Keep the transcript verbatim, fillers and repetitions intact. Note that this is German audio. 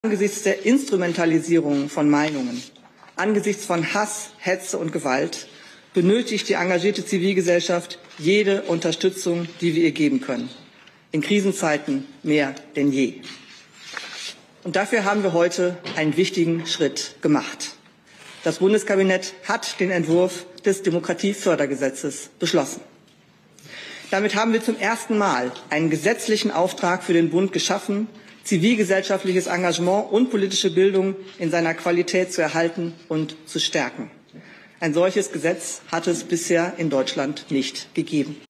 Angesichts der Instrumentalisierung von Meinungen, angesichts von Hass, Hetze und Gewalt benötigt die engagierte Zivilgesellschaft jede Unterstützung, die wir ihr geben können. In Krisenzeiten mehr denn je. Und dafür haben wir heute einen wichtigen Schritt gemacht. Das Bundeskabinett hat den Entwurf des Demokratiefördergesetzes beschlossen. Damit haben wir zum ersten Mal einen gesetzlichen Auftrag für den Bund geschaffen, zivilgesellschaftliches Engagement und politische Bildung in seiner Qualität zu erhalten und zu stärken. Ein solches Gesetz hat es bisher in Deutschland nicht gegeben.